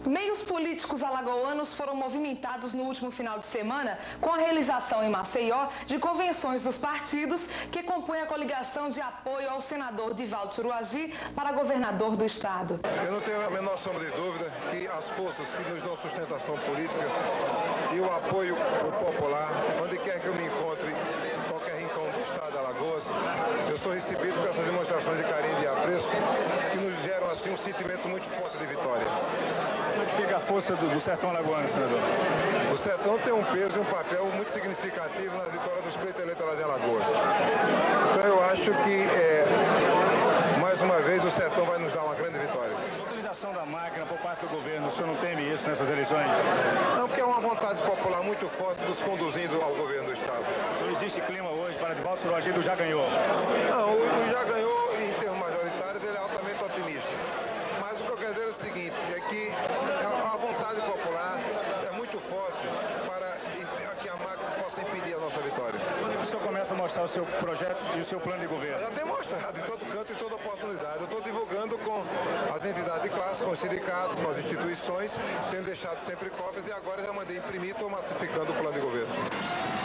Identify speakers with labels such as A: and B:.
A: Meios políticos alagoanos foram movimentados no último final de semana com a realização em Maceió de convenções dos partidos que compõem a coligação de apoio ao senador Divaldo Suruagi para governador do estado.
B: Eu não tenho a menor sombra de dúvida que as forças que nos dão sustentação política e o apoio popular, onde quer que eu me encontre, em qualquer rincão do estado de Alagoas, eu sou recebido com essas demonstrações de carinho e de apreço que nos geram assim um sentimento muito forte de vitória.
C: Como é que fica a força do sertão alagoano, senador?
B: O sertão tem um peso e um papel muito significativo na vitória dos pleitos eleitorais em Alagoas. Então eu acho que, mais uma vez, o sertão vai nos dar uma grande vitória.
C: A utilização da máquina por parte do governo, o senhor não teme isso nessas eleições?
B: Não, porque é uma vontade popular muito forte nos conduzindo ao governo do estado.
C: Não existe clima hoje para Divaldo Suruagi do já ganhou?
B: Não, o já ganhou, em termos majoritários, ele é altamente otimista. Mas o que eu quero dizer é o seguinte, é que a vontade popular é muito forte para que a máquina possa impedir a nossa vitória.
C: Quando o senhor começa a mostrar o seu projeto e o seu plano de governo?
B: Já tem mostrado em todo canto e toda oportunidade. Eu estou divulgando com as entidades de classe, com os sindicatos, com as instituições, tendo deixado sempre cópias e agora já mandei imprimir e estou massificando o plano de governo.